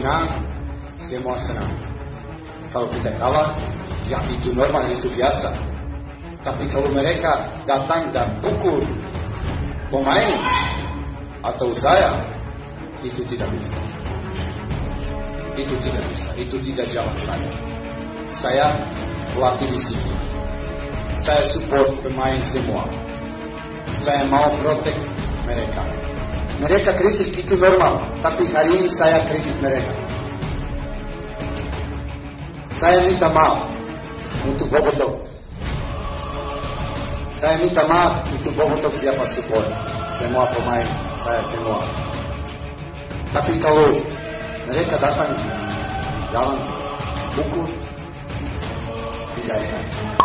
menang, semua senang. Kalau kita kalah, ya itu normal, itu biasa. Tapi kalau mereka datang dan pukul pemain atau saya, itu tidak bisa. Itu tidak bisa, itu tidak jalan saya. Saya pelatih di sini. Saya support pemain semua. Saya mau protek mereka. Mereka kritik itu normal, tapi hari ini saya kritik mereka. Saya minta maaf untuk Bobotoh. Saya minta maaf untuk Bobotoh siapa support. Semua pemain, saya semua. Tapi kalau mereka datang di jalan pukul, tidak enak.